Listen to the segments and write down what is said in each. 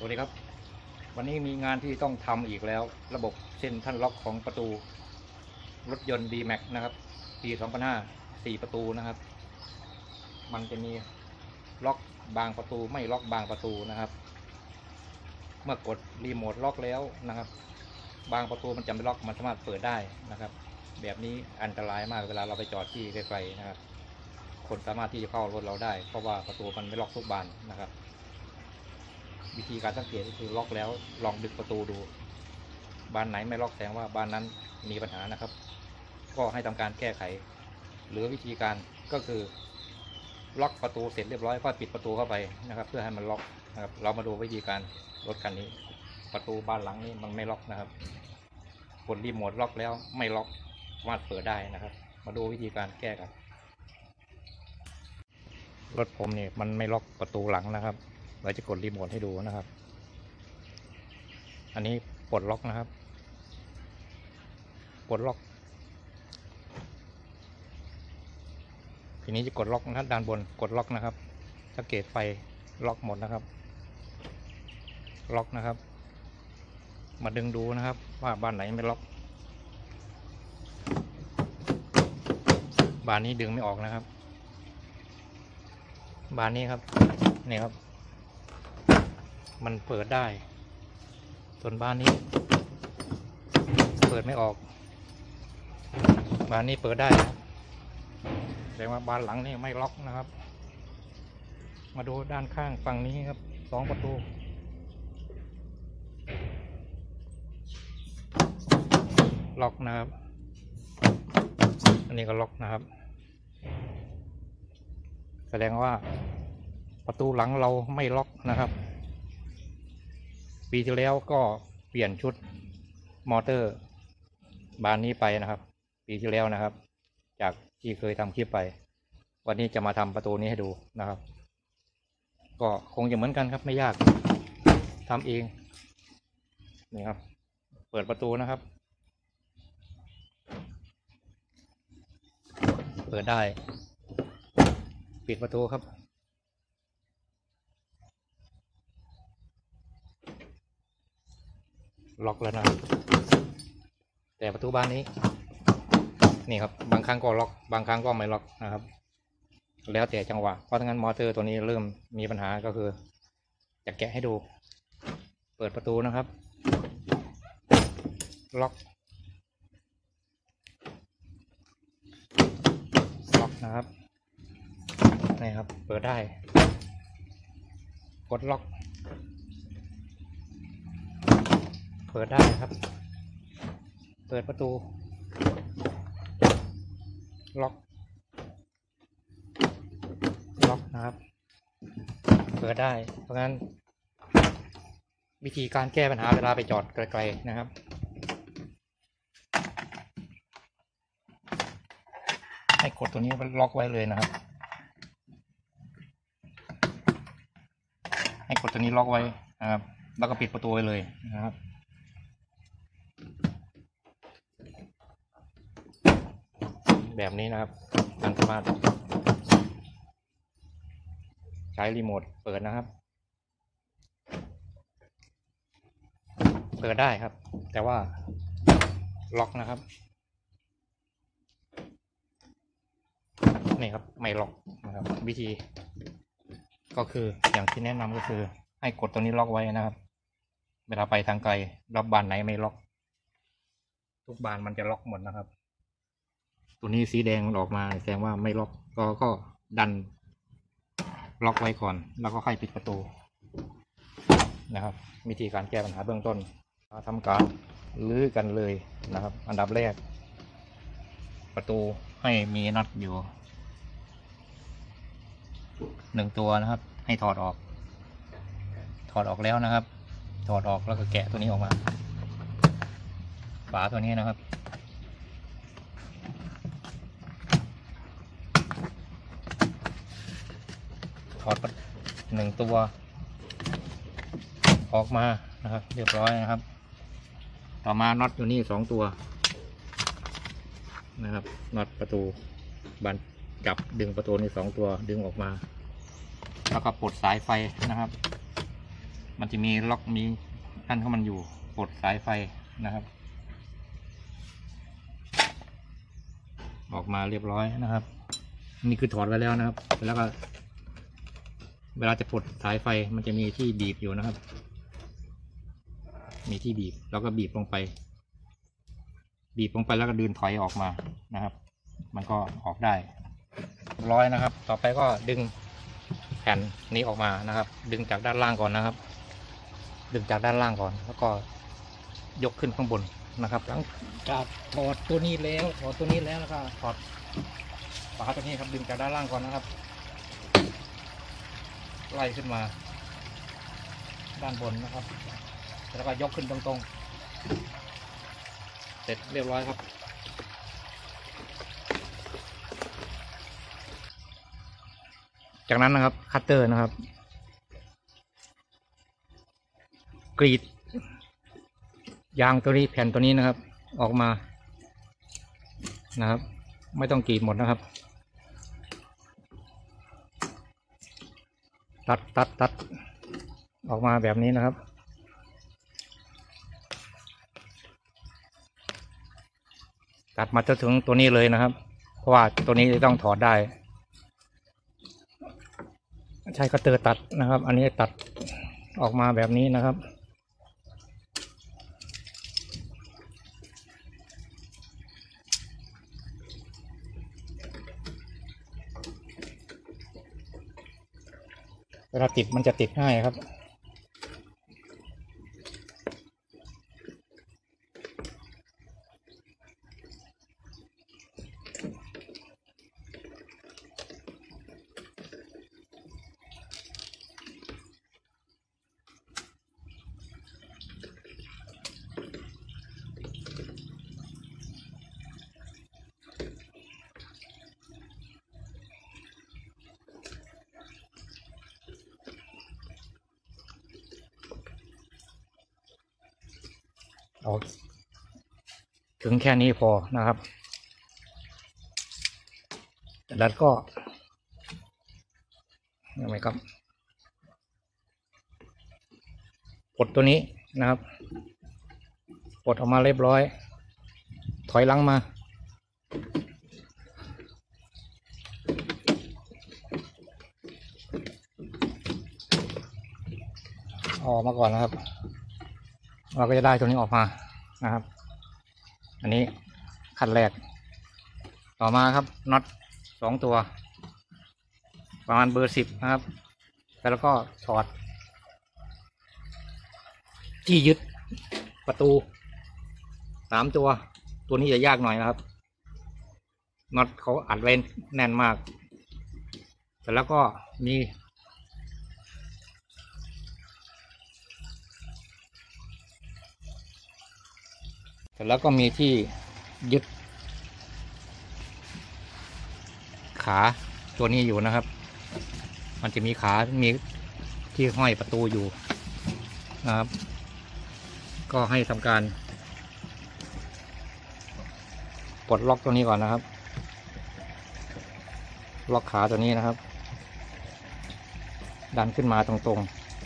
วัสดีครับวันนี้มีงานที่ต้องทำอีกแล้วระบบเส้นท่านล็อกของประตูรถยนต์ D-Max นะครับปี 2005 4 ประตูนะครับมันจะมีล็อกบางประตูไม่ล็อกบางประตูนะครับเมื่อกดรีโมทล็อกแล้วนะครับบางประตูมันจะไม่ล็อกมันสามารถเปิดได้นะครับแบบนี้อันตรายมากเวลาเราไปจอดที่ไกลๆนะครับคนสามารถที่จะเข้ารถเราได้เพราะว่าประตูมันไม่ล็อกทุกบานนะครับวิธีการสังเกตก็คือล็อกแล้วลองดึงประตูดูบานไหนไม่ล็อกแสดงว่าบานนั้นมีปัญหานะครับก็ให้ทำการแก้ไขหรือวิธีการก็คือล็อกประตูเสร็จเรียบร้อยก็ปิดประตูเข้าไปนะครับเพื่อให้มันล็อกนะครับเรามาดูวิธีการรถคันนี้ประตูบานหลังนี้มันไม่ล็อกนะครับกดรีโมทล็อกแล้วไม่ล็อกสามารถเปิดได้นะครับมาดูวิธีการแก้กันรถผมเนี่ยมันไม่ล็อกประตูหลังนะครับเราจะกดรีโมทให้ดูนะครับอันนี้ปลดล็อกนะครับปลดล็อกทีนี้จะกดล็อกนะครับด้านบนกดล็อกนะครับสังเกตไฟล็อกหมดนะครับล็อกนะครับมาดึงดูนะครับว่าบ้านไหนไม่ล็อกบ้านนี้ดึงไม่ออกนะครับบ้านนี้ครับนี่ครับมันเปิดได้ส่วนบ้านนี้เปิดไม่ออกบ้านนี้เปิดได้นะแสดงว่าบ้านหลังนี้ไม่ล็อกนะครับมาดูด้านข้างฝั่งนี้ครับ2 ประตูล็อกนะครับอันนี้ก็ล็อกนะครับแสดงว่าประตูหลังเราไม่ล็อกนะครับปีที่แล้วก็เปลี่ยนชุดมอเตอร์บานนี้ไปนะครับปีที่แล้วนะครับจากที่เคยทำคลิปไปวันนี้จะมาทำประตูนี้ให้ดูนะครับก็คงจะเหมือนกันครับไม่ยากทำเองนี่ครับเปิดประตูนะครับเปิดได้ปิดประตูครับล็อกแล้วนะครับแต่ประตูบ้านนี้นี่ครับบางครั้งก็ล็อกบางครั้งก็ไม่ล็อกนะครับแล้วแต่จังหวะเพราะงั้นมอเตอร์ตัวนี้เริ่มมีปัญหาก็คือจะแกะให้ดูเปิดประตูนะครับล็อกนะครับนี่ครับเปิดได้กดล็อกเปิดได้ครับเปิดประตูล็อกนะครับเปิดได้เพราะงั้นวิธีการแก้ปัญหาเวลาไปจอดไกลๆนะครับให้กดตัวนี้ล็อกไว้เลยนะครับให้กดตัวนี้ล็อกไว้นะครับแล้วก็ปิดประตูไว้เลยนะครับแบบนี้นะครับมันสามารถใช้รีโมทเปิดนะครับเปิดได้ครับแต่ว่าล็อกนะครับนี่ครับไม่ล็อกนะครับวิธีก็คืออย่างที่แนะนำก็คือให้กดตัวนี้ล็อกไว้นะครับเวลาไปทางไกลรับบานไหนไม่ล็อกทุกบานมันจะล็อกหมดนะครับตัวนี้สีแดงออกมาแสดงว่าไม่ล็อกก็ดันล็อกไว้ก่อนแล้วก็ค่อยปิดประตูนะครับวิธีการแก้ปัญหาเบื้องต้นทำการลื้อกันเลยนะครับอันดับแรกประตูให้มีน็อตอยู่1 ตัวนะครับให้ถอดออกแล้วนะครับถอดออกแล้วก็แกะตัวนี้ออกมาฝาตัวนี้นะครับถอด1 ตัวออกมานะครับเรียบร้อยนะครับต่อมาน็อตตัวนี้2 ตัวนะครับน็อตประตูบานจับดึงประตูนี้2 ตัวดึงออกมาแล้วก็ปลดสายไฟนะครับมันจะมีล็อกมีขั้นของมันอยู่ปลดสายไฟนะครับ ออกมาเรียบร้อยนะครับ นี่คือถอดไว้แล้วนะครับแล้วก็เวลาจะปลดสายไฟมันจะมีที่บีบอยู่นะครับ มีที่บีบแล้วก็บีบลงไปแล้วก็ดึงถอยออกมานะครับ มันก็ออกได้เรียบร้อยนะครับ ต่อไปก็ดึงแผ่นนี้ออกมานะครับ ดึงจากด้านล่างก่อนนะครับ ดึงจากด้านล่างก่อนแล้วก็ยกขึ้นข้างบนนะครับ หลังจากถอดตัวนี้แล้วแล้วก็ถอดฝาตัวนี้ครับดึงจากด้านล่างก่อนนะครับไล่ขึ้นมาด้านบนนะครับแล้วก็ยกขึ้นตรงๆเสร็จเรียบร้อยครับจากนั้นนะครับคัตเตอร์นะครับกรีดยางตัวนี้แผ่นตัวนี้นะครับออกมานะครับไม่ต้องกรีดหมดนะครับตัดออกมาแบบนี้นะครับตัดมาจนถึงตัวนี้เลยนะครับเพราะว่าตัวนี้ต้องถอดได้ใช้คัตเตอร์ตัดนะครับอันนี้ตัดออกมาแบบนี้นะครับเวลาติดมันจะติดง่ายครับเอาถึงแค่นี้พอนะครับแล้วก็ยังไงครับปลดตัวนี้นะครับปลดออกมาเรียบร้อยถอยหลังมาออกมาก่อนนะครับเราก็จะได้ตัวนี้ออกมานะครับอันนี้ขั้นแรกต่อมาครับน็อต2 ตัวประมาณเบอร์ 10นะครับแล้วก็ถอดที่ยึดประตู3 ตัวตัวนี้จะยากหน่อยนะครับน็อตเขาอัดไว้แน่นมากแต่แล้วก็มีที่ยึดขาตัวนี้อยู่นะครับมันจะมีขามีที่ห้อยประตูอยู่นะครับก็ให้ทำการปลดล็อกตัวนี้ก่อนนะครับล็อกขาตัวนี้นะครับดันขึ้นมาตรง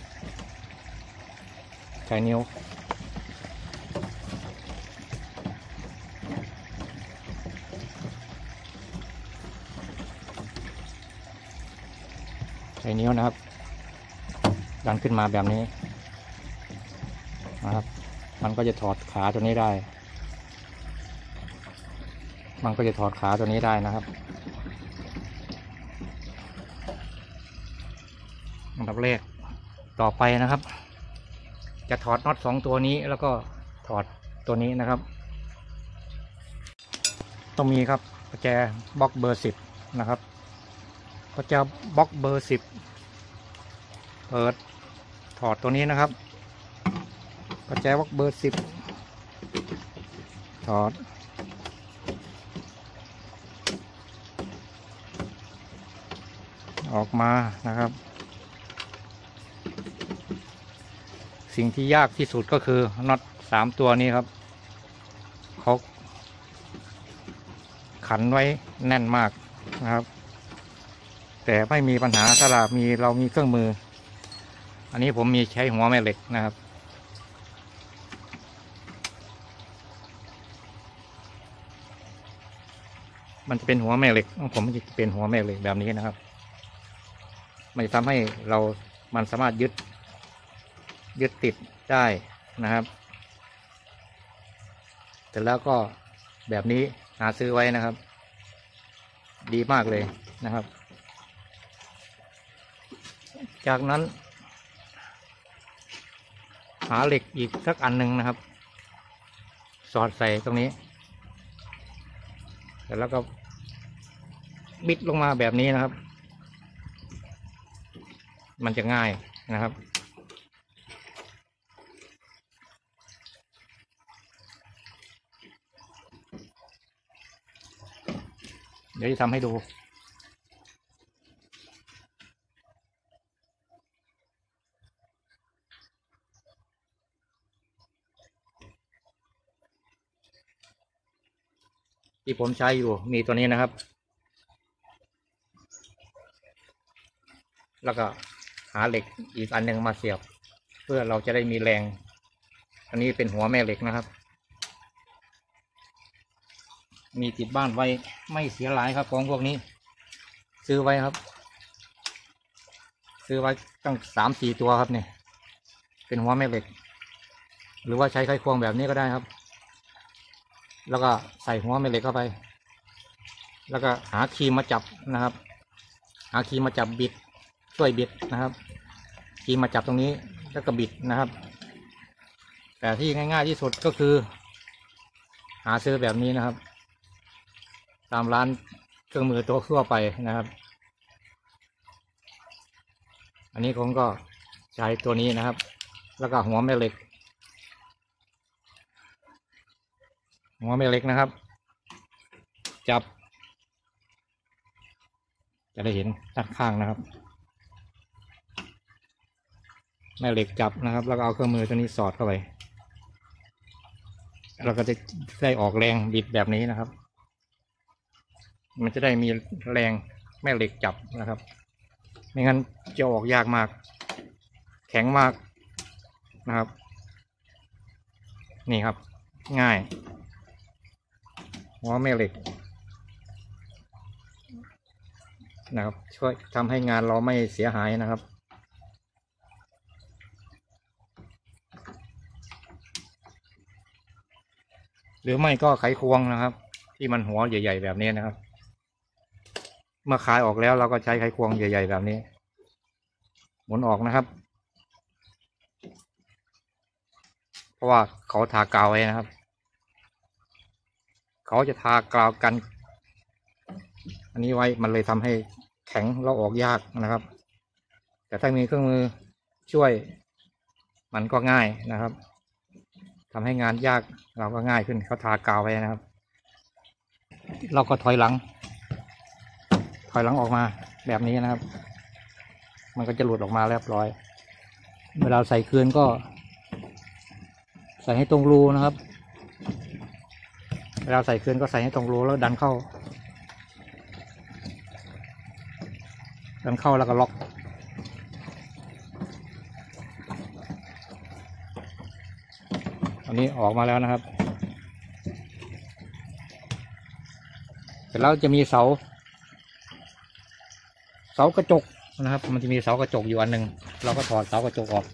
ๆใช้นิ้วนะครับดันขึ้นมาแบบนี้นะครับมันก็จะถอดขาตัวนี้ได้นะครับอันดับแรกต่อไปนะครับจะถอดน็อต2 ตัวนี้แล้วก็ถอดตัวนี้นะครับต้องมีครับกุญแจบล็อกเบอร์ 10นะครับกุญแจบล็อกเบอร์ 10เปิดถอดตัวนี้นะครับกุญแจบล็อกเบอร์ 10ถอดออกมานะครับสิ่งที่ยากที่สุดก็คือน็อต3 ตัวนี้ครับเขาขันไว้แน่นมากนะครับแต่ไม่มีปัญหาถ้าเรามีเครื่องมืออันนี้ผมมีใช้หัวแม่เหล็กนะครับมันจะเป็นหัวแม่เหล็กของผมจะเป็นหัวแม่เหล็กแบบนี้นะครับมันจะทำให้มันสามารถยึดติดได้นะครับเสร็จแล้วก็แบบนี้หาซื้อไว้นะครับดีมากเลยนะครับจากนั้นหาเหล็กอีกสักอันหนึ่งนะครับสอดใส่ตรงนี้เสร็จแล้วก็บิดลงมาแบบนี้นะครับมันจะง่ายนะครับเดี๋ยวจะทำให้ดูที่ผมใช้อยู่มีตัวนี้นะครับแล้วก็หาเหล็กอีกอันหนึ่งมาเสียบเพื่อเราจะได้มีแรงอันนี้เป็นหัวแม่เหล็กนะครับมีติดบ้านไว้ไม่เสียหลายครับของพวกนี้ซื้อไว้ครับซื้อไว้ตั้ง3-4ตัวครับเนี่ยเป็นหัวแม่เหล็กหรือว่าใช้ไขควงแบบนี้ก็ได้ครับแล้วก็ใส่หัวแม่เหล็กเข้าไปแล้วก็หาครีมมาจับนะครับหาครีมมาจับบิดช่วยบิดนะครับครีมมาจับตรงนี้แล้วก็บิดนะครับแต่ที่ง่ายๆที่สุดก็คือหาซื้อแบบนี้นะครับตามร้านเครื่องมือตัวทั่วไปนะครับอันนี้ผมก็ใช้ตัวนี้นะครับแล้วก็หัวแม่เหล็กนะครับจับจะได้เห็นด้านข้างนะครับแม่เหล็กจับนะครับแล้วก็เอาเครื่องมือตัวนี้สอดเข้าไปเราก็จะได้ออกแรงบิดแบบนี้นะครับมันจะได้มีแรงแม่เหล็กจับนะครับไม่งั้นจะออกยากมากแข็งมากนะครับนี่ครับง่ายหัวแม่เหล็กนะครับช่วยทำให้งานเราไม่เสียหายนะครับหรือไม่ก็ไขควงนะครับที่มันหัวใหญ่ๆแบบนี้นะครับเมื่อคลายออกแล้วเราก็ใช้ไขควงใหญ่ๆแบบนี้หมุนออกนะครับเพราะว่าเขาทากาวไว้นะครับเขาจะทากาวกันอันนี้ไว้มันเลยทำให้แข็งเราออกยากนะครับแต่ถ้ามีเครื่องมือช่วยมันก็ง่ายนะครับทำให้งานยากเราก็ง่ายขึ้นเขาทากาวไว้นะครับเราก็ถอยหลังออกมาแบบนี้นะครับมันก็จะหลุดออกมาเรียบร้อยเวลาใส่คืนก็ใส่ให้ตรงรูนะครับเวลาใส่คืนก็ใส่ให้ตรงรูแล้วดันเข้าแล้วก็ล็อกอันนี้ออกมาแล้วนะครับเสร็จแล้วจะมีเสากระจกนะครับมันจะมีเสากระจกอยู่อันหนึ่งเราก็ถอดเสากระจกออก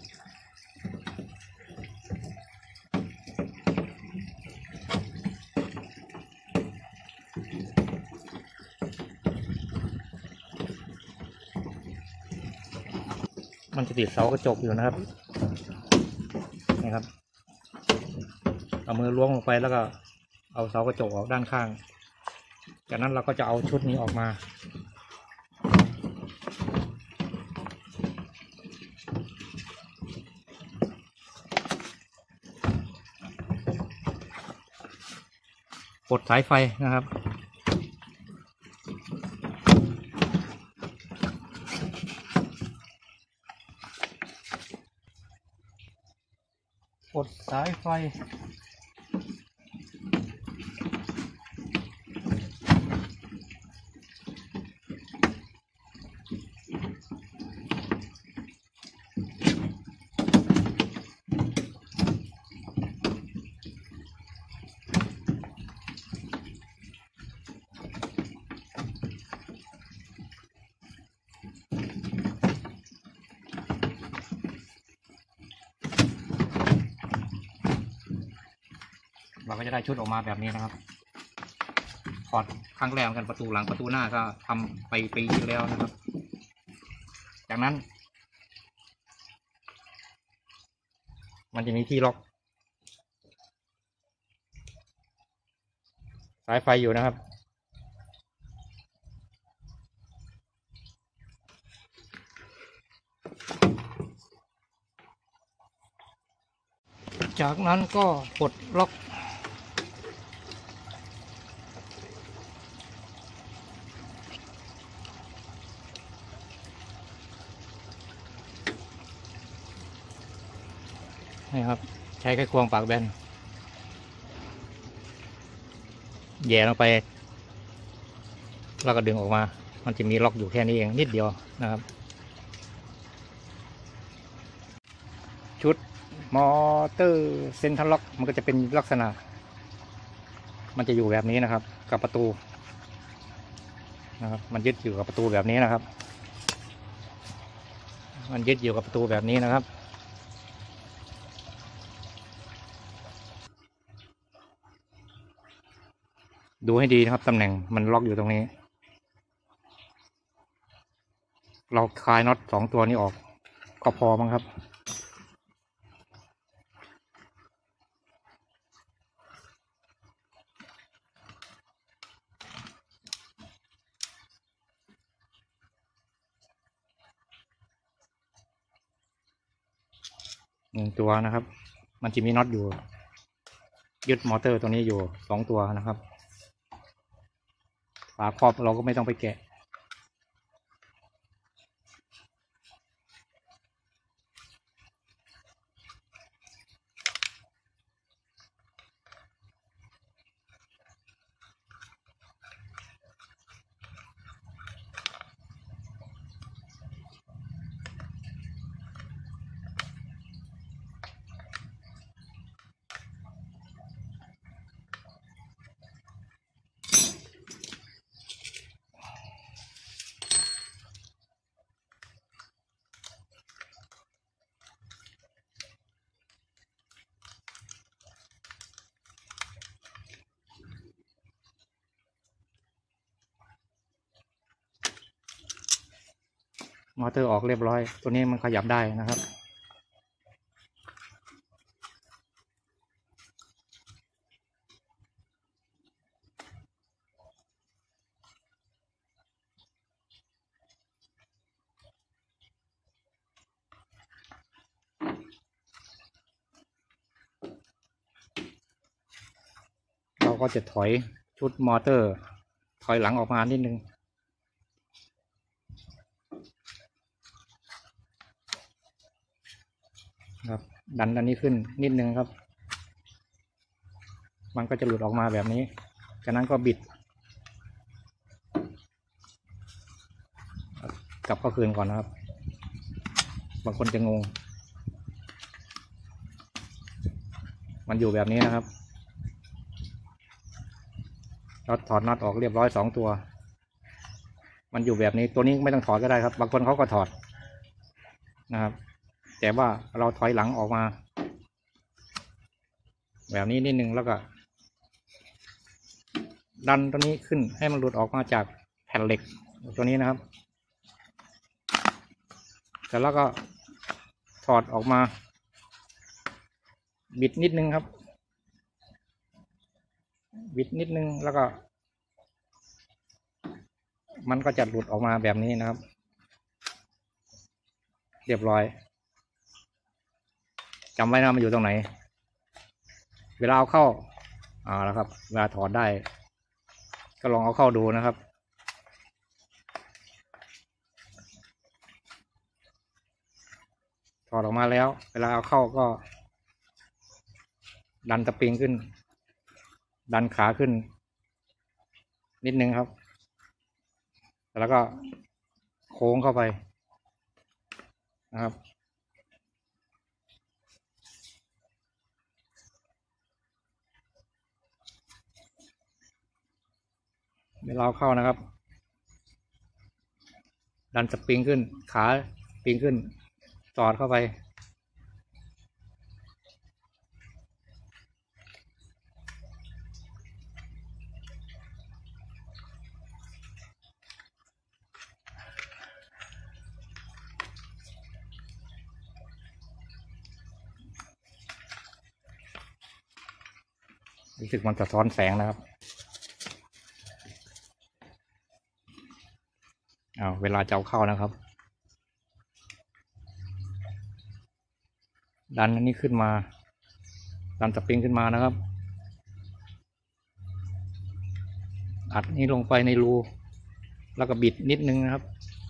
มันจะติดเสากระจกอยู่นะครับนี่ครับเอามือล้วงลงไปแล้วก็เอาเสากระจกออกด้านข้างจากนั้นเราก็จะเอาชุดนี้ออกมาปลดสายไฟนะครับปลดสายไฟเราก็จะได้ชุดออกมาแบบนี้นะครับถอดครั้งแรกกันประตูหลังประตูหน้าก็ทำไปปีที่แล้วนะครับจากนั้นมันจะมีที่ล็อกสายไฟอยู่นะครับจากนั้นก็ปลดล็อกนี่ครับใช้ไขควงปากแบนแย่ลงไปแล้วก็ดึงออกมามันจะมีล็อกอยู่แค่นี้เองนิดเดียวนะครับชุดมอเตอร์เซ็นทรัลล็อกมันก็จะเป็นลักษณะมันจะอยู่แบบนี้นะครับกับประตูนะครับมันยึดอยู่กับประตูแบบนี้นะครับมันยึดอยู่กับประตูแบบนี้นะครับดูให้ดีนะครับตำแหน่งมันล็อกอยู่ตรงนี้เราคลายน็อต2ตัวนี้ออกก็พอมั้งครับ1ตัวนะครับมันจะมีน็อตอยู่ยึดมอเตอร์ตัวนี้อยู่2ตัวนะครับฝาครอบเราก็ไม่ต้องไปแกะมอเตอร์ออกเรียบร้อยตัวนี้มันขยับได้นะครับเราก็จะถอยชุดมอเตอร์ถอยหลังออกมานิดนึงครับดันอันนี้ขึ้นนิดนึงครับมันก็จะหลุดออกมาแบบนี้จากนั้นก็บิดกลับเข้าคืนก่อนนะครับบางคนจะงงมันอยู่แบบนี้นะครับเราถอดน็อตออกเรียบร้อย2ตัวมันอยู่แบบนี้ตัวนี้ไม่ต้องถอดก็ได้ครับบางคนเขาก็ถอดนะครับแต่ว่าเราถอยหลังออกมาแบบนี้นิดนึงแล้วก็ดันตัวนี้ขึ้นให้มันหลุดออกมาจากแผ่นเหล็กตัวนี้นะครับแต่แล้วก็ถอดออกมาบิดนิดนึงครับบิดนิดนึงแล้วก็มันก็จะหลุดออกมาแบบนี้นะครับเรียบร้อยจำไว้นะมันอยู่ตรงไหนเวลาเอาเข้าแล้วครับเวลาถอดได้ก็ลองเอาเข้าดูนะครับถอดออกมาแล้วเวลาเอาเข้าก็ดันสปริงขึ้นดันขาขึ้นนิดนึงครับแล้วก็โค้งเข้าไปนะครับเวลาเข้านะครับดันสปริงขึ้นขาสปริงขึ้นสอดเข้าไปรู้สึกมันสะท้อนแสงนะครับเวลาจะเอาเข้านะครับดันอันนี้ขึ้นมาดันสปริงขึ้นมานะครับอัดนี้ลงไปในรูแล้วก็บิดนิดนึงนะครับ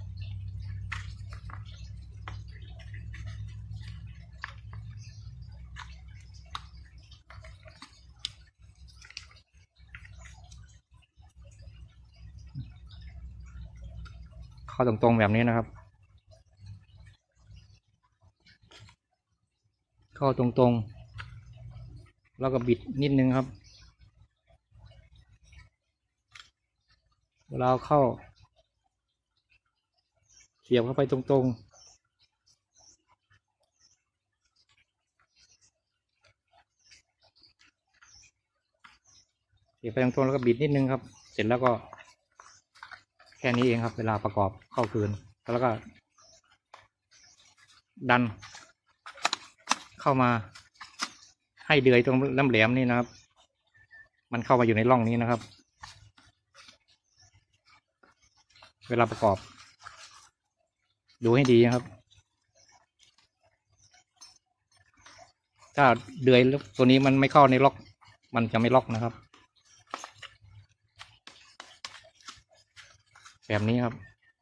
เข้าตรงๆแบบนี้นะครับเข้าตรงๆแล้วก็บิดนิดนึงครับเวลาเข้าเสียบเข้าไปตรงๆเสียบไปตรงๆแล้วก็บิดนิดนึงครับเสร็จแล้วก็แค่นี้เองครับเวลาประกอบเข้าคืนแล้วก็ดันเข้ามาให้เดือยตรงแหลมๆนี่นะครับมันเข้ามาอยู่ในร่องนี้นะครับเวลาประกอบดูให้ดีนะครับถ้าเดือยตัวนี้มันไม่เข้าในล็อกมันจะไม่ล็อกนะครับแบบนี้ครับ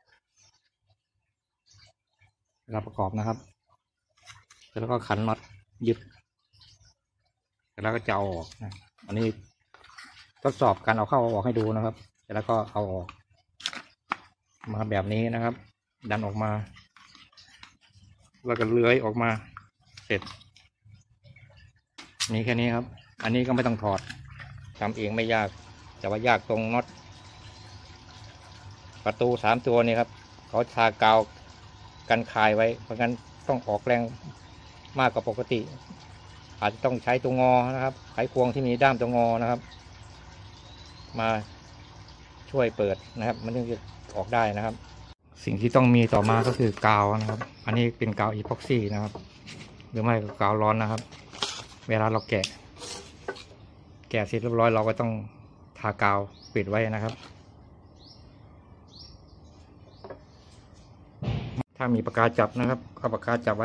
เวลาประกอบนะครับแล้วก็ขันน็อตยึดแล้วก็จะเอาออกนะอันนี้ทดสอบการเอาเข้าเอาออกให้ดูนะครับแล้วก็เอาออกมาแบบนี้นะครับดันออกมาแล้วก็เลื้อยออกมาเสร็จมีแค่นี้ครับอันนี้ก็ไม่ต้องถอดทำเองไม่ยากแต่ว่ายากตรงน็อตประตู3 ตัวนี่ครับเขาทากาวกันคายไว้เพราะงั้นต้องออกแรงมากกว่าปกติอาจจะต้องใช้ตัวงอนะครับไขควงที่มีด้ามตัวงอนะครับมาช่วยเปิดนะครับมันถึงจะออกได้นะครับสิ่งที่ต้องมีต่อมาก็คือกาวนะครับอันนี้เป็นกาวอีพ็อกซี่นะครับหรือไม่ก็กาวร้อนนะครับเวลาเราแกะเสร็จเรียบร้อยเราก็ต้องทากาวปิดไว้นะครับถ้ามีปากกาจับนะครับเอาปากกาจับไว้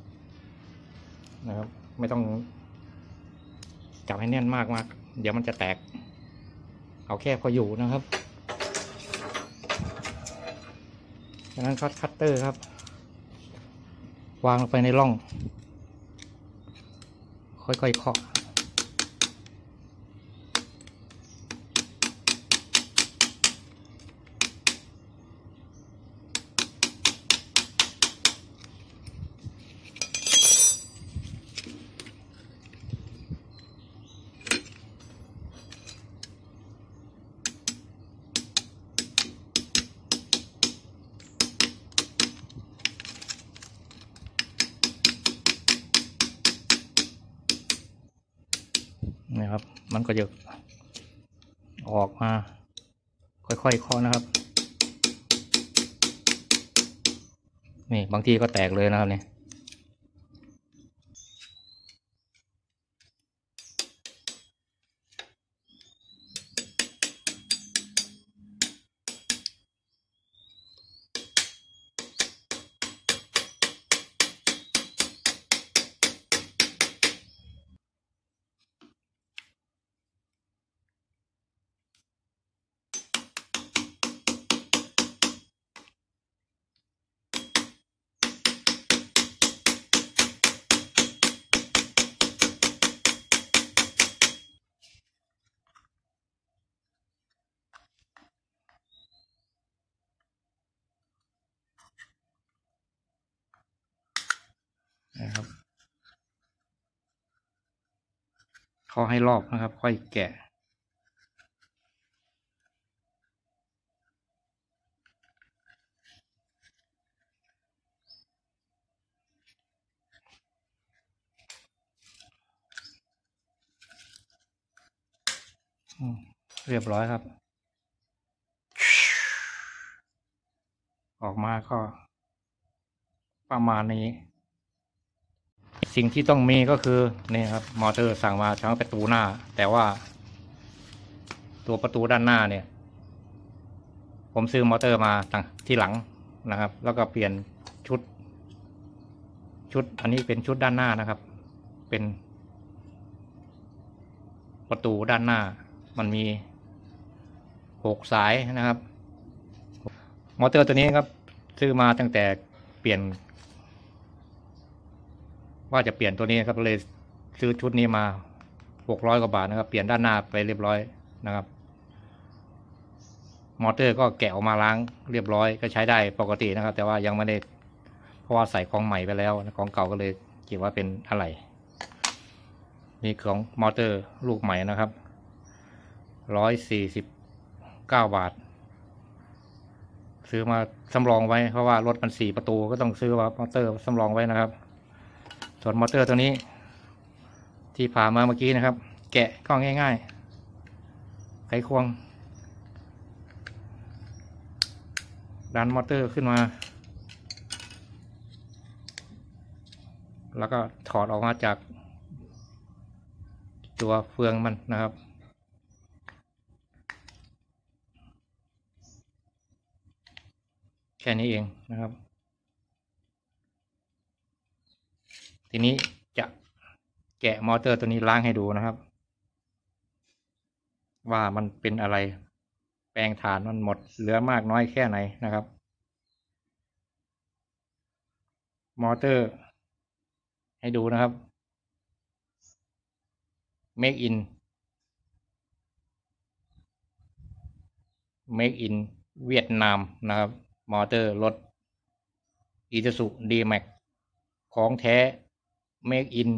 นะครับไม่ต้องจับให้แน่นมากเดี๋ยวมันจะแตกเอาแค่พออยู่นะครับจากนั้นคัตเตอร์ครับวางลงไปในร่องค่อยๆเคาะนะครับมันก็จะออกมาค่อยๆเคาะนะครับนี่บางทีก็แตกเลยนะครับเนี่ยนะครับเขาให้รอบนะครับค่อยแกะเรียบร้อยครับออกมาก็ประมาณนี้สิ่งที่ต้องมีก็คือนี่ครับมอเตอร์สั่งมาทั้งประตูหน้าแต่ว่าตัวประตูด้านหน้าเนี่ยผมซื้อมอเตอร์มาที่หลังนะครับ แล้วก็เปลี่ยนชุดอันนี้เป็นชุดด้านหน้านะครับ เป็นประตูด้านหน้ามันมี6 สายนะครับมอเตอร์ตัวนี้ครับซื้อมาตั้งแต่เปลี่ยนว่าจะเปลี่ยนตัวนี้ครับเลยซื้อชุดนี้มา600 กว่าบาทนะครับเปลี่ยนด้านหน้าไปเรียบร้อยนะครับมอเตอร์ก็แกะออกมาล้างเรียบร้อยก็ใช้ได้ปกตินะครับแต่ว่ายังไม่ได้เพราะว่าใส่ของใหม่ไปแล้วของเก่าก็เลยเก็บว่าเป็นอะไรนี่ของมอเตอร์ลูกใหม่นะครับ149 บาทซื้อมาสำรองไว้เพราะว่ารถมัน4 ประตูก็ต้องซื้อว่ามอเตอร์สำรองไว้นะครับส่วนมอเตอร์ตัวนี้ที่ผ่ามาเมื่อกี้นะครับแกะก็ง่ายๆไขควงดันมอเตอร์ขึ้นมาแล้วก็ถอดออกมาจากตัวเฟืองมันนะครับแค่นี้เองนะครับทีนี้จะแกะมอเตอร์ตัวนี้ล้างให้ดูนะครับว่ามันเป็นอะไรแปลงฐานมันหมดเหลือมากน้อยแค่ไหนนะครับมอเตอร์ให้ดูนะครับ Make in เวียดนามนะครับมอเตอร์รถ Isuzu D-Max ของแท้ Make in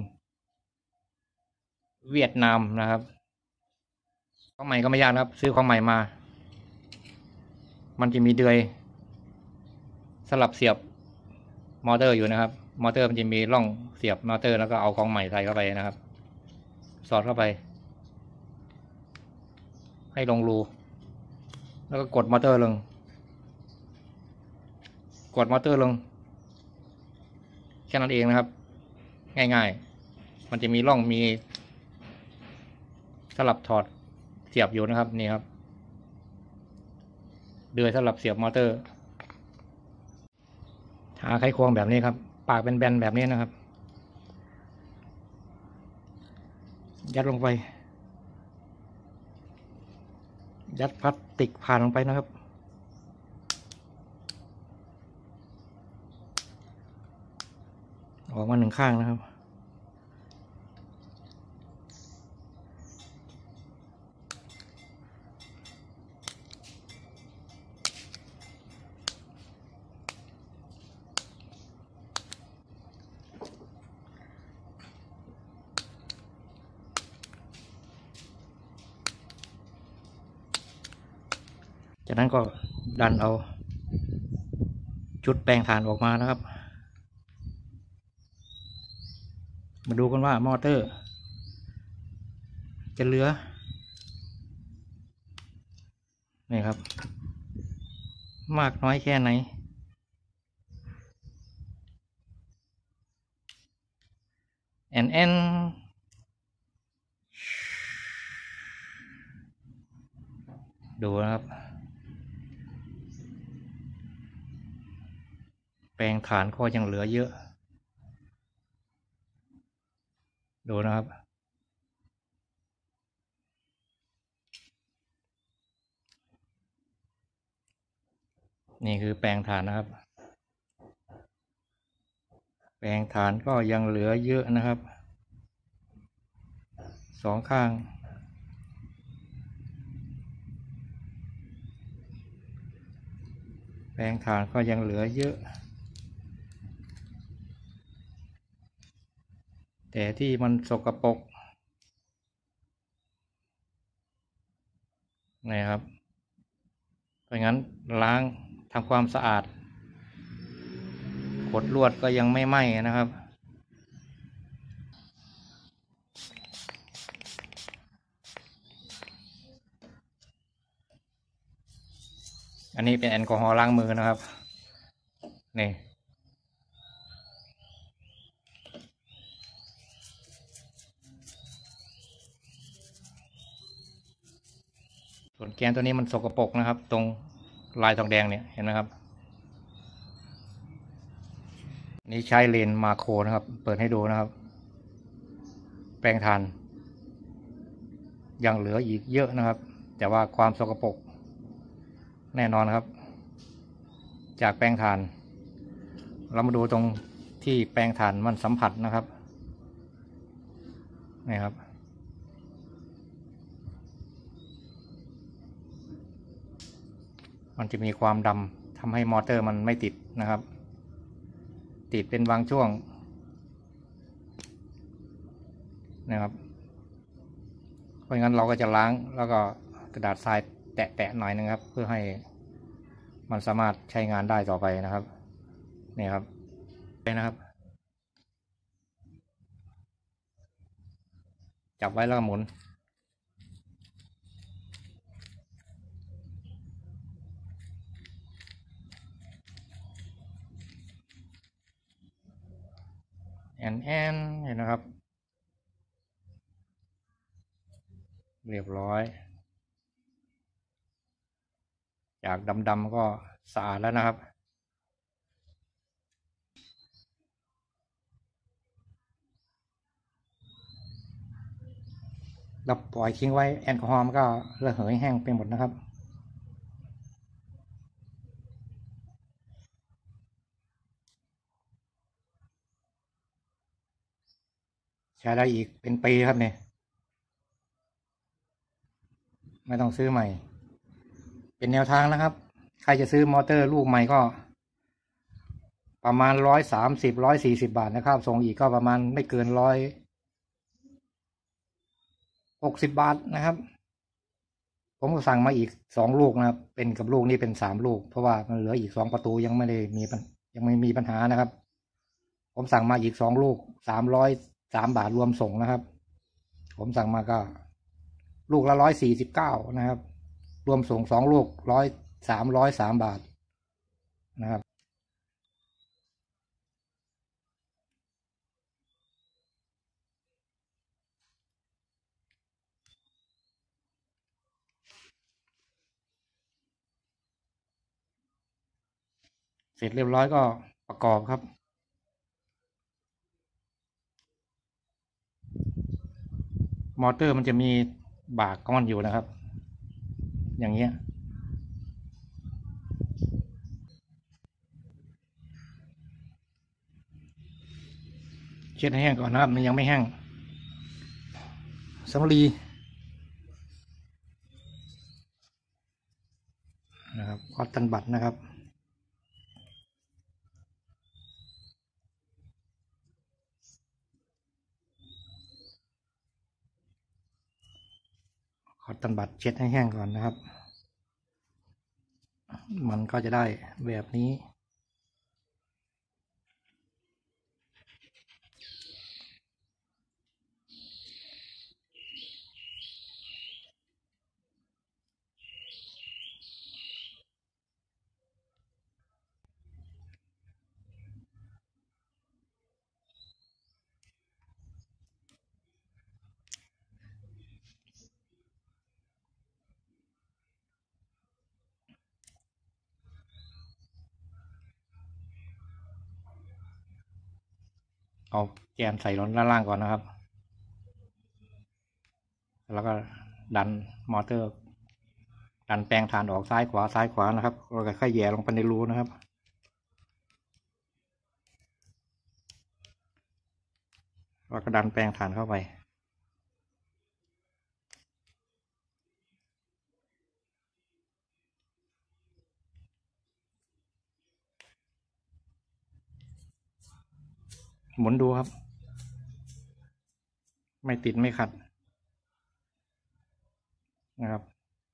เวียดนามนะครับของใหม่ก็ไม่ยากนะครับซื้อของใหม่มามันจะมีเดือยสลับเสียบมอเตอร์อยู่นะครับมอเตอร์มันจะมีร่องเสียบมอเตอร์แล้วก็เอาของใหม่ใส่เข้าไปนะครับสอดเข้าไปให้ลงรูแล้วก็กดมอเตอร์ลงแค่นั้นเองนะครับง่ายๆมันจะมีร่องมีสลับถอดเสียบอยู่นะครับนี่ครับเดือยสลับเสียบมอเตอร์หาไขควงแบบนี้ครับปากเป็นแบนแบบนี้นะครับยัดลงไปยัดพลาสติกผ่านลงไปนะครับออกมา1 ข้างนะครับจากนั้นก็ดันเอาชุดแปลงฐานออกมานะครับมาดูกันว่ามอเตอร์จะเหลือนี่ครับมากน้อยแค่ไหนแอนดูนะครับแปลงฐานก็ยังเหลือเยอะดูนะครับนี่คือแปลงฐานนะครับแปลงฐานก็ยังเหลือเยอะนะครับ2 ข้างแปลงฐานก็ยังเหลือเยอะแต่ที่มันสกปรกนะครับเพราะงั้นล้างทำความสะอาดขดลวดก็ยังไม่ไหม้นะครับอันนี้เป็นแอลกอฮอล์ล้างมือนะครับนี่ส่วนแกนตัวนี้มันสกปรกนะครับตรงลายทองแดงเนี่ยเห็นไหมครับนี่ใช้เลนมาโครนะครับเปิดให้ดูนะครับแปรงทานยังเหลืออีกเยอะนะครับแต่ว่าความสกปรกแน่นอนครับจากแปรงทานเรามาดูตรงที่แปรงทานมันสัมผัสนะครับนี่ครับมันจะมีความดำทำให้มอเตอร์มันไม่ติดนะครับติดเป็นบางช่วงนะครับเพราะงั้นเราก็จะล้างแล้วก็กระดาษทรายแตะๆหน่อยนึงครับเพื่อให้มันสามารถใช้งานได้ต่อไปนะครับนี่ครับไปนะครับจับไว้แล้วก็หมุนแอนเห็นนะครับเรียบร้อยจากดำๆก็สะอาดแล้วนะครับเราปล่อยทิ้งไว้แอลกอฮอล์มันก็ระเหยแห้งไปหมดนะครับใช้ได้อีกเป็นปีครับเนี่ยไม่ต้องซื้อใหม่เป็นแนวทางนะครับใครจะซื้อมอเตอร์ลูกใหม่ก็ประมาณ130-140 บาทนะครับส่งอีกก็ประมาณไม่เกิน160 บาทนะครับผมก็สั่งมาอีก2 ลูกนะครับเป็นกับลูกนี้เป็น3 ลูกเพราะว่ามันเหลืออีก2 ประตูยังไม่มีปัญหานะครับผมสั่งมาอีก2 ลูก303 บาทรวมส่งนะครับผมสั่งมาก็ลูกละ149นะครับรวมส่ง2 ลูก303 บาทนะครับเสร็จเรียบร้อยก็ประกอบครับมอเตอร์มันจะมีบากก้อนอยู่นะครับอย่างเงี้ยเช็ดให้แห้งก่อนนะครับมันยังไม่แห้งสำลีนะครับคอตตอนบัดนะครับคอตตอนบัดเช็ดให้แห้งก่อนนะครับมันก็จะได้แบบนี้เอาแกนใส่ลงด้านล่างก่อนนะครับแล้วก็ดันมอเตอร์ดันแปลงฐานออกซ้ายขวานะครับแล้วก็ค่อยแย่ลงไปในรูนะครับแล้วก็ดันแปลงฐานเข้าไปหมุนดูครับไม่ติดไม่ขัดนะครับ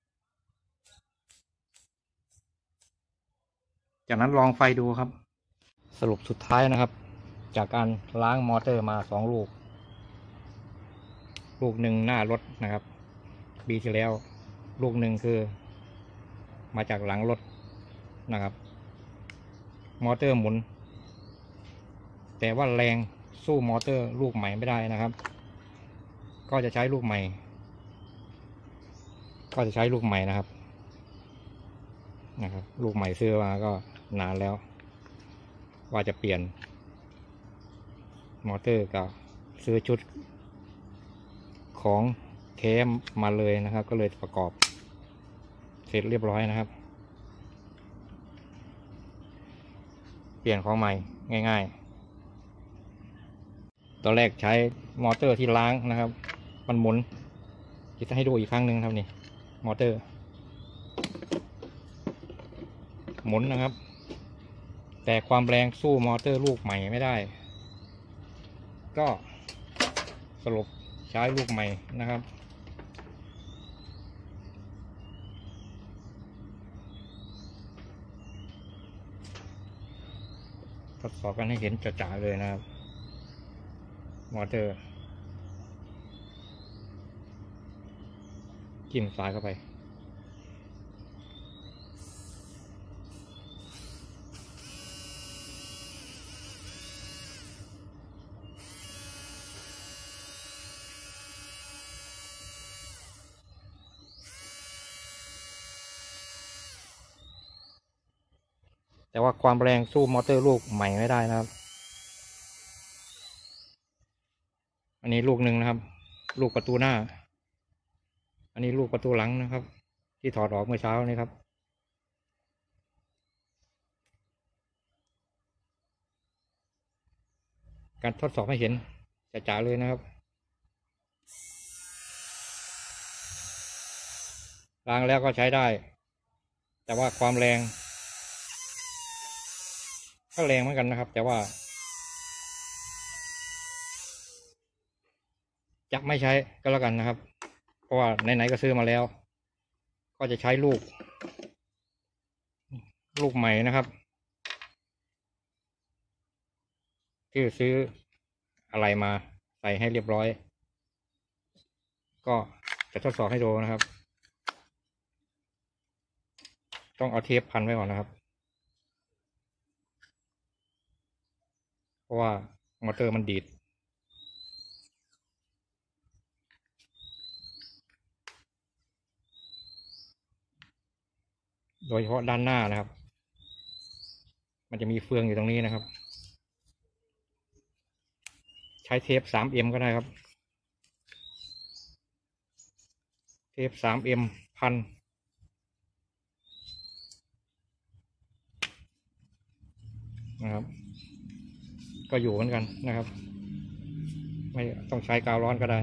จากนั้นลองไฟดูครับสรุปสุดท้ายนะครับจากการล้างมอเตอร์มา2 ลูกหนึ่งหน้ารถนะครับปีที่แล้วลูกหนึ่งคือมาจากหลังรถนะครับมอเตอร์หมุนแต่ว่าแรงสู้มอเตอร์ลูกใหม่ไม่ได้นะครับก็จะใช้ลูกใหม่ก็จะใช้ลูกใหม่นะครับลูกใหม่ซื้อมาก็นานแล้วว่าจะเปลี่ยนมอเตอร์ก็ซื้อชุดของแท้มาเลยนะครับก็เลยประกอบเสร็จเรียบร้อยนะครับเปลี่ยนของใหม่ง่ายๆตอนแรกใช้มอเตอร์ที่ล้างนะครับมันหมุนจะให้ดูอีกครั้งหนึ่งครับนี่มอเตอร์หมุนนะครับแต่ความแรงสู้มอเตอร์ลูกใหม่ไม่ได้ก็สรุปใช้ลูกใหม่นะครับทดสอบกันให้เห็นจ๋าๆเลยนะครับมอเตอร์จิ้มสายเข้าไปแต่ว่าความแรงสู้มอเตอร์ลูกใหม่ไม่ได้นะครับอันนี้ลูกหนึ่งนะครับลูกประตูหน้าอันนี้ลูกประตูหลังนะครับที่ถอดออกเมื่อเช้านี้ครับการทดสอบให้เห็นจ๋าๆเลยนะครับล้างแล้วก็ใช้ได้แต่ว่าความแรงก็แรงเหมือนกันนะครับแต่ว่าจะไม่ใช้ก็แล้วกันนะครับเพราะว่าไหนๆก็ซื้อมาแล้วก็จะใช้ลูกใหม่นะครับที่ซื้ออะไรมาใส่ให้เรียบร้อยก็จะทดสอบให้ดูนะครับต้องเอาเทปพันไว้ก่อนนะครับเพราะว่ามอเตอร์มันดีดโดยเฉพาะด้านหน้านะครับมันจะมีเฟืองอยู่ตรงนี้นะครับใช้เทป 3M ก็ได้ครับเทป 3M พันนะครับก็อยู่เหมือนกันนะครับไม่ต้องใช้กาวร้อนก็ได้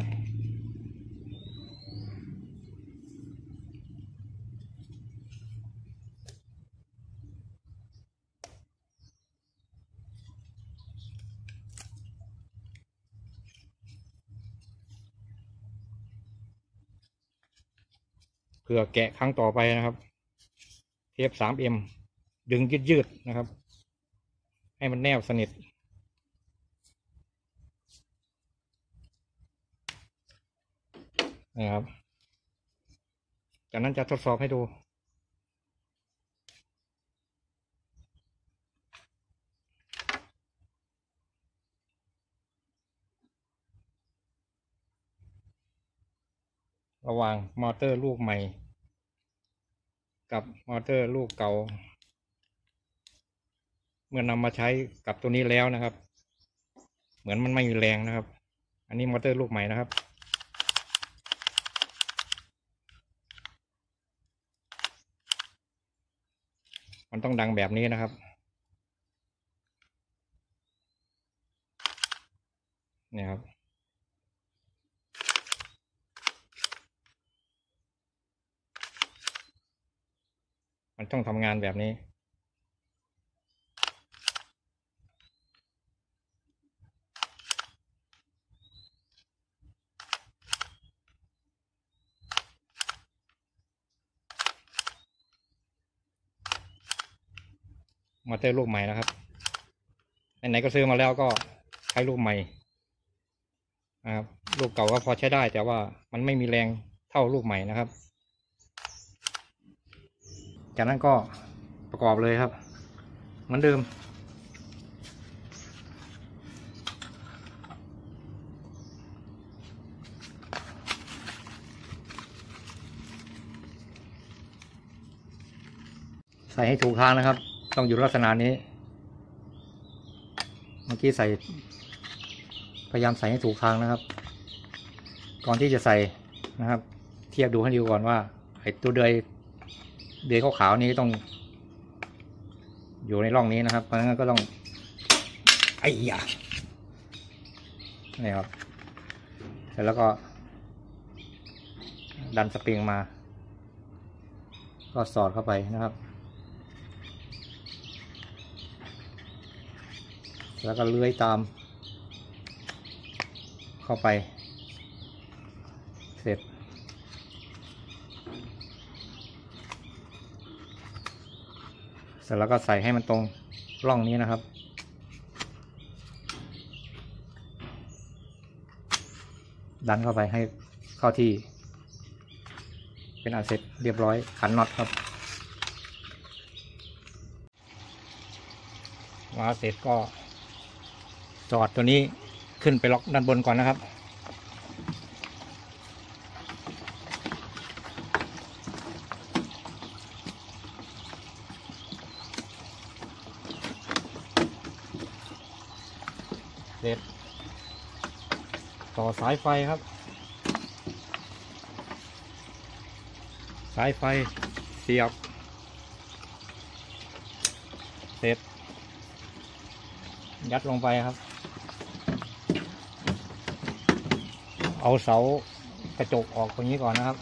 เผื่อแกะครั้งต่อไปนะครับเทป 3M ดึงยืดๆนะครับให้มันแนบสนิทนะครับจากนั้นจะทดสอบให้ดูระหว่างมอเตอร์ลูกใหม่กับมอเตอร์ลูกเก่าเมื่อนำมาใช้กับตัวนี้แล้วนะครับเหมือนมันไม่มีแรงนะครับอันนี้มอเตอร์ลูกใหม่นะครับมันต้องดังแบบนี้นะครับเนี่ยครับมันต้องทำงานแบบนี้มอเตอร์ลูกใหม่นะครับไหนๆก็ซื้อมาแล้วก็ใช้ลูกใหม่นะครับลูกเก่าก็พอใช้ได้แต่ว่ามันไม่มีแรงเท่าลูกใหม่นะครับจากนั้นก็ประกอบเลยครับเหมือนเดิมใส่ให้ถูกทางนะครับต้องอยู่ลักษณะนี้เมื่อกี้ใส่พยายามใส่ให้ถูกทางนะครับก่อนที่จะใส่นะครับเทียบดูให้ดูก่อนว่าไอ้ตัวเดือยขาวๆนี้ต้องอยู่ในร่องนี้นะครับเพราะฉะนั้นก็ต้องไอ้ยานี่ครับเสร็จแล้วก็ดันสปริงมาก็สอดเข้าไปนะครับแล้วก็เลื้อยตามเข้าไปเสร็จแล้วก็ใส่ให้มันตรงร่องนี้นะครับดันเข้าไปให้เข้าที่เป็นอันเสร็จเรียบร้อยขันน็อตครับมาเสร็จก็สอดตัวนี้ขึ้นไปล็อกด้านบนก่อนนะครับเสร็จต่อสายไฟครับสายไฟเสียบเสร็จยัดลงไปครับเอาเสากระจกออกตรงนี้ก่อนนะครับ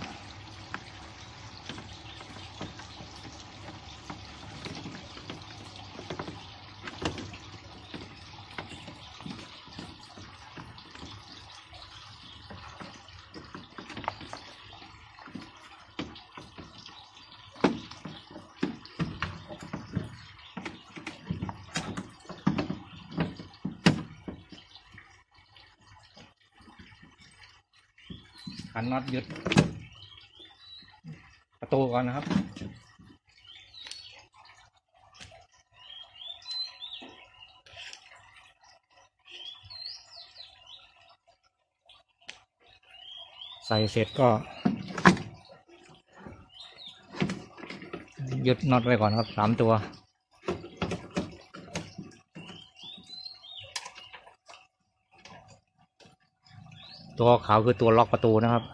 ขันน็อตยึดประตูก่อนนะครับใส่เสร็จก็ยึดน็อตไว้ก่อนครับ3 ตัวตัวขาวคือตัวล็อกประตูนะครับ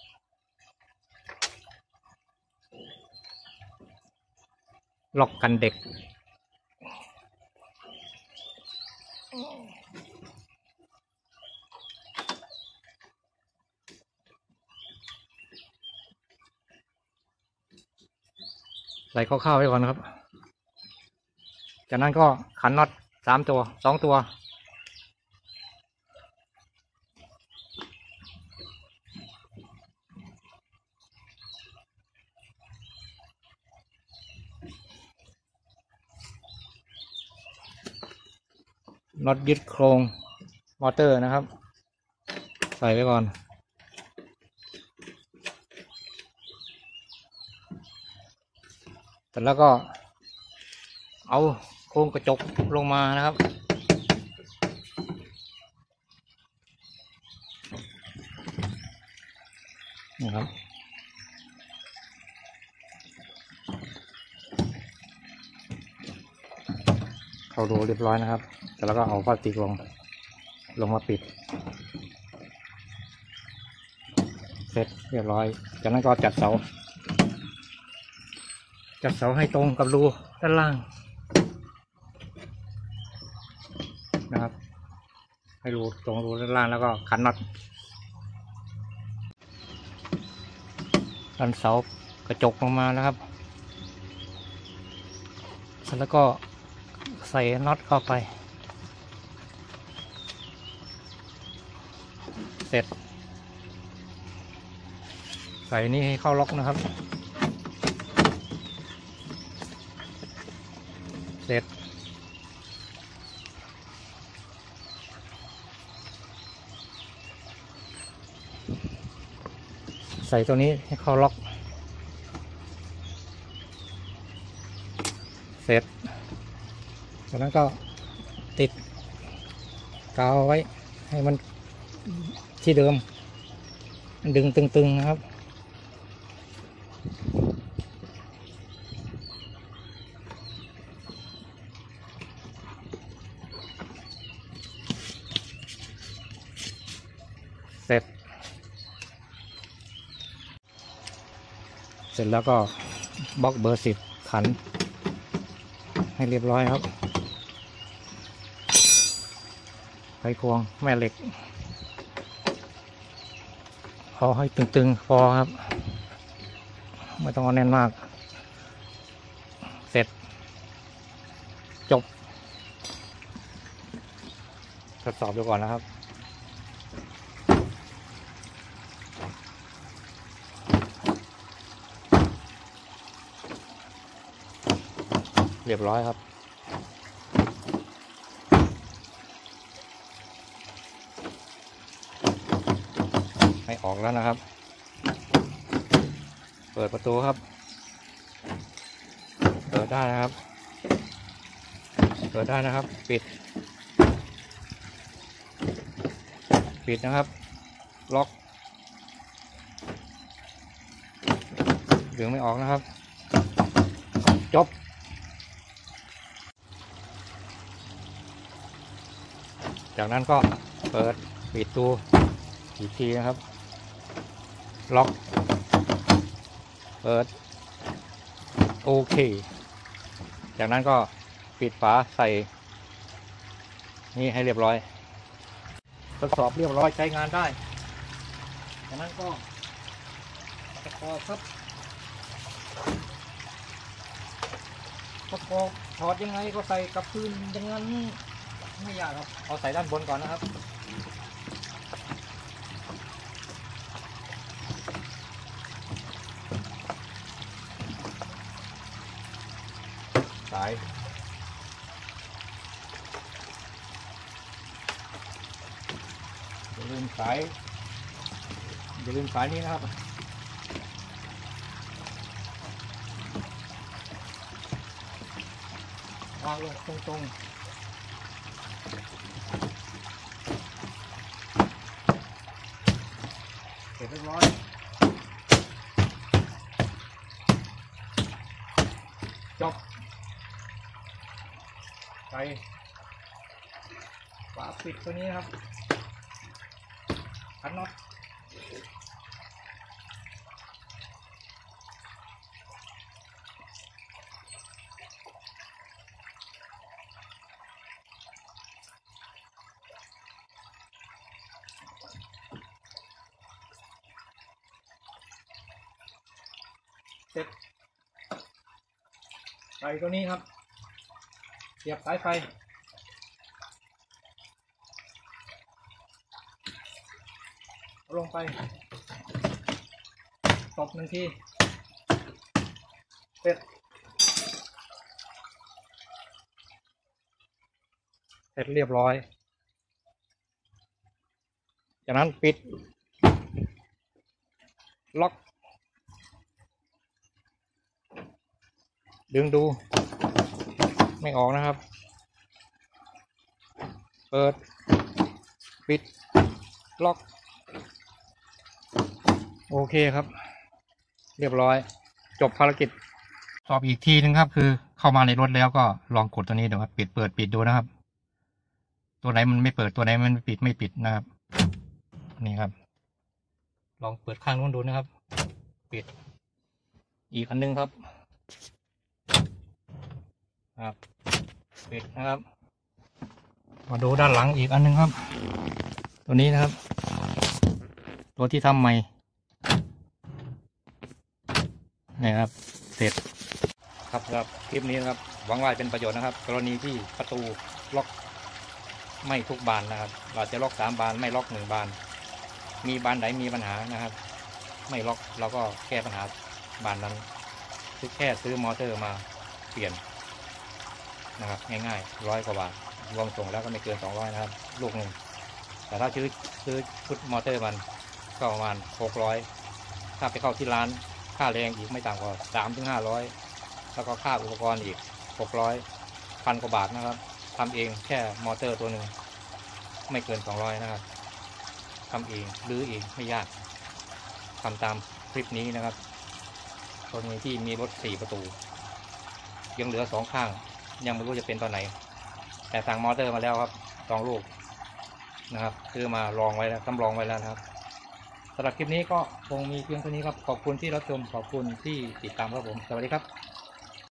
ล็อกกันเด็กใส่คร่าวๆไว้ก่อนครับจากนั้นก็ขันน็อต3 ตัว2 ตัวน็อตยึดโครงมอเตอร์นะครับใส่ไว้ก่อนเสร็จแล้วก็เอาโครงกระจกลงมานะครับนี่ครับเข้ารูเรียบร้อยนะครับแล้วก็เอาพลาสติกลงมาปิดเสร็จเรียบร้อยจากนั้นก็จัดเสาให้ตรงกับรูด้านล่างนะครับให้รูตรงรูด้านล่างแล้วก็ขันน็อตดันเสากระจกลงมานะครับเสร็จแล้วก็ใส่น็อตเข้าไปเสร็จใส่นี่ให้เข้าล็อกนะครับเสร็จใส่ตัวนี้ให้เข้าล็อกเสร็จจากนั้นก็ติดกาวไว้ให้มันที่เดิมดึงตึงๆนะครับร็จแล้วก็บล็อกเบอร์10ขันให้เรียบร้อยครับไขควงแม่เหล็กเอาให้ตึงๆพอครับไม่ต้องเอาแน่นมากเสร็จจบทดสอบดูก่อนนะครับเรียบร้อยครับให้ออกแล้วนะครับเปิดประตูครับเปิดได้นะครับเปิดได้นะครับปิดนะครับล็อกดึงไม่ออกนะครับจบจากนั้นก็เปิดปิดตัวอีกทีนะครับล็อกเปิดโอเคจากนั้นก็ปิดฝาใส่นี่ให้เรียบร้อยทดสอบเรียบร้อยใช้งานได้จากนั้นก็ประกอบครับประกอบถอดยังไงก็ใส่กับพื้นอย่างนั้นไม่ยากครับเอาใส่ด้านบนก่อนนะครับสายอย่าลืมสายนี้นะครับวางลงตรงๆเสร็จเรียบร้อยจบไปฝาปิดตัวนี้ครับขันน็อตเสร็จใส่ตัวนี้ครับเสียบสายไฟลงไปตบ1 ทีเสร็จเรียบร้อยจากนั้นปิดล็อกดึงดูไม่ออกนะครับเปิดปิดล็อกโอเคครับเรียบร้อยจบภารกิจสอบอีกทีนึงครับคือเข้ามาในรถแล้วก็ลองกดตัวนี้ดูครับปิดดูนะครับตัวไหนมันไม่เปิดตัวไหนมันไม่ปิดนะครับนี่ครับลองเปิดข้างนู้นดูนะครับปิดอีกอันนึงครับปิดนะครับมาดูด้านหลังอีกอันนึงครับตัวนี้นะครับตัวที่ทำใหม่นี่ครับเสร็จครับคลิปนี้นะครับหวังว่าเป็นประโยชน์นะครับกรณีที่ประตูล็อกไม่ทุกบานนะครับเราจะล็อก3 บานไม่ล็อก1 บานมีบานไหนมีปัญหานะครับไม่ล็อกเราก็แก้ปัญหาบานนั้นคือแค่ซื้อมอเตอร์มาเปลี่ยนนะครับง่ายๆ100 กว่าบาทรวมส่งแล้วก็ไม่เกิน200นะครับลูกหนึ่งแต่ถ้าซื้อชุดมอเตอร์มันก็ประมาณ600ถ้าไปเข้าที่ร้านค่าแรงอีกไม่ต่ำกว่า300 ถึง 500แล้วก็ค่าอุปกรณ์อีก600 1,000 กว่าบาทนะครับทำเองแค่มอเตอร์ตัวหนึ่งไม่เกิน200นะครับทำเองรื้อเองไม่ยากทำตามคลิปนี้นะครับตรงนี้ที่มีรถ4 ประตูยังเหลือ2 ข้างยังไม่รู้จะเป็นตอนไหนแต่สั่งมอเตอร์มาแล้วครับ2 ลูกนะครับซื้อมาลองไว้แล้วสำรองไว้แล้วนะครับสำหรับคลิปนี้ก็คงมีเพียงเท่านี้ครับขอบคุณที่รับชมขอบคุณที่ติดตามครับผมสวัสดีครับ